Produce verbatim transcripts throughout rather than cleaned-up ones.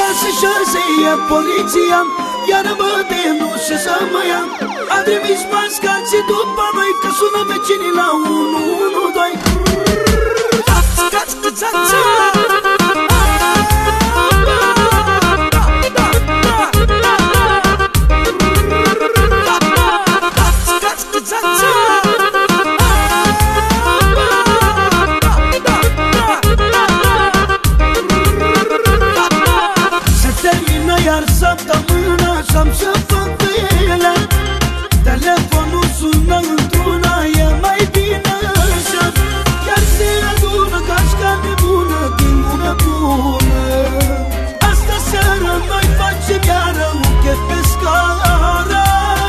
șase, șase e poliția, iar mă de nu știu să mă ia. A trimis mascații după noi, că sună vecinii la unu unu doi. Iar săptămâna și-am să fac pe ele. Telefonul sună într-una, e mai bine așa. Chiar se adună cașca nebună din bună bună. Asta seara noi facem iară un chef pe scară.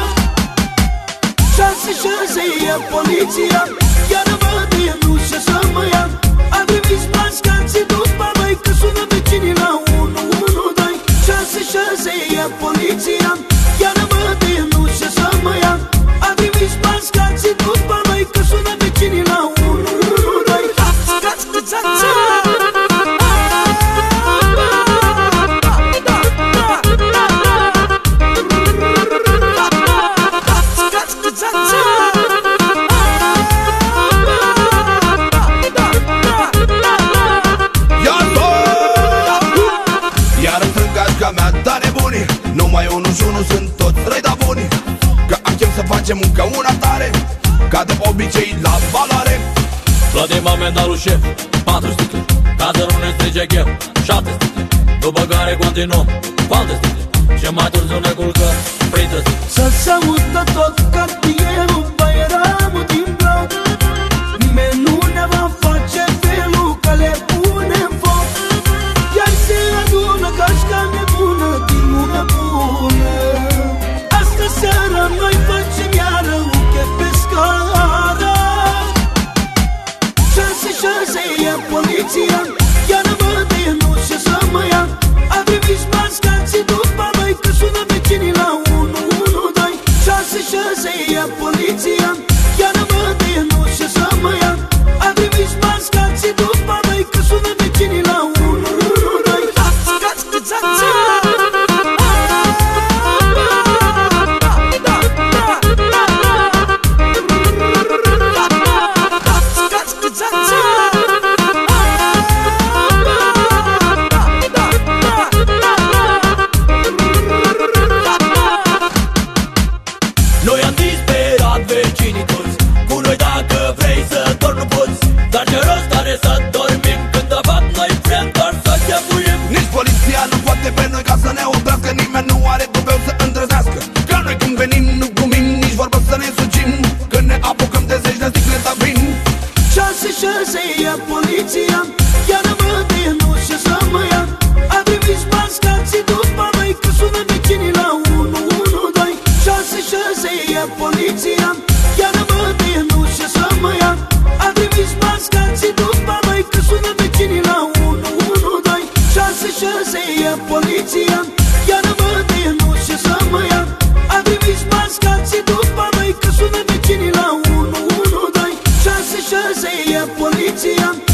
Șase, șase e poliția, iar mă de nu știu să mă ia. A trimis mascații după noi, că sună vecinii la unu unu doi. șase, șase e poliția, iar mă de nu știu să mă ia. A trimis mascații după noi, că sună vecinii la unu unu doi. Numai unul și unul sunt toți răi da buni, că am chef să facem încă una tare, ca de obicei la valoare. Plătim amendalul șef, patru sticle, ca să nu ne strige chef. Șapte sticle, după care continuăm cu alte sticle, și mai târziu ne culcăm printre sticle. Să se audă tot cartierul, Băieramul din bloc. Nimeni nu ne va face felul, că le punem foc. Iar se adună cașca nebună din bună bună. Astă seara noi facem iară un chef pe scară. Șase, șase e poliția, iar mă de nu știu să mă ia. A trimis mascații după noi, că sună vecinii la unu unu doi. șase, șase e poliția, iar mă de nu știu să mă ia. A trimis mascații după noi, că sună vecinii la unu unu doi. Noi am disperat vecinii toți, cu noi dacă vrei să dormi nu poți. Dar ce rost are să dormim când de fapt noi vrem doar să chefuim. Nici poliția nu poate pe noi ca să ne oprească, nimeni nu are dubeu să îndrăznească. Că noi când venim nu glumim, nici vorbă să ne sugim, când ne apucăm de zeci de sticle de vin. Șase, șase e poliția, iar mă de nu știu să mă ia. A trimis mascații după noi, că sună vecinii la unu unu doi. șase, șase e poliția, iar mă de nu știu să mă ia. A trimis mascații după noi, că sună vecinii la unu unu doi. șase, șase e poliția, iar mă de nu știu să mă ia. A trimis mascații după noi, că sună vecinii la unu unu doi. șase, șase e poliția.